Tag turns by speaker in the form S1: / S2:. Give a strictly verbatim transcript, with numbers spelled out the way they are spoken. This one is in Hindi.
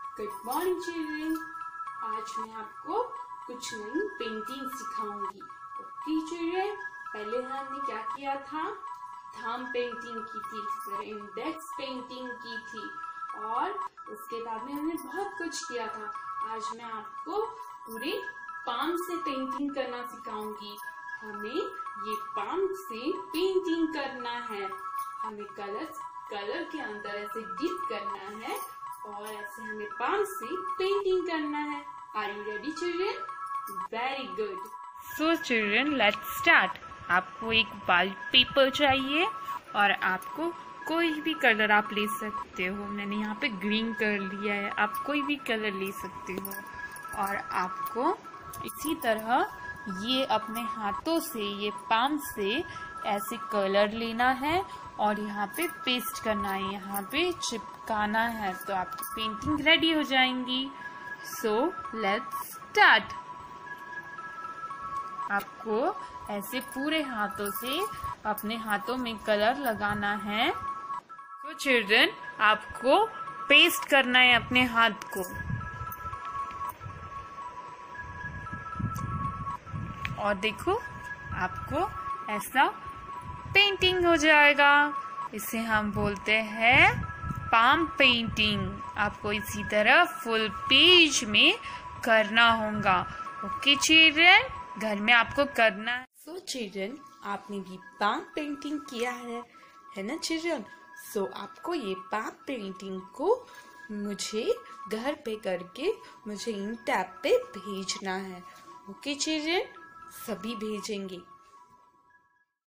S1: Good morning children. आज मैं आपको कुछ नई पेंटिंग सिखाऊंगी। ओके चिल्ड्रन, पहले हमने क्या किया था? थंब पेंटिंग की थी, फिर इंडेक्स पेंटिंग की थी और उसके बाद में हमने बहुत कुछ किया था। आज मैं आपको पूरे पाम से पेंटिंग करना सिखाऊंगी। हमें ये पाम से पेंटिंग करना है। हमें कलर कलर के अंदर ऐसे डिप करना है और ऐसे हमें पाम से पेंटिंग करना है। Are you ready children? Very good.
S2: So children, let's start. आपको एक वाल पेपर चाहिए और आपको कोई भी कलर आप ले सकते हो। मैंने यहाँ पे ग्रीन कर लिया है, आप कोई भी कलर ले सकते हो। और आपको इसी तरह ये अपने हाथों से, ये पाम से ऐसे कलर लेना है और यहाँ पे पेस्ट करना है, यहाँ पे चिपकाना है, तो आपकी पेंटिंग रेडी हो जाएंगी। So let's start. आपको ऐसे पूरे हाथों से अपने हाथों में कलर लगाना है। तो चिल्ड्रन, आपको पेस्ट करना है अपने हाथ को। और देखो, आपको ऐसा पेंटिंग हो जाएगा। इसे हम बोलते हैं पाम पेंटिंग। आपको इसी तरह फुल पेज में करना होगा। ओके चिल्ड्रन, घर में आपको करना है।
S1: सो चिल्ड्रन, आपने भी पाम पेंटिंग किया है, है ना चिल्ड्रन? सो so, आपको ये पाम पेंटिंग को मुझे घर पे करके मुझे इन टैब पे भेजना है। ओके चिल्ड्रन, सभी भेजेंगे।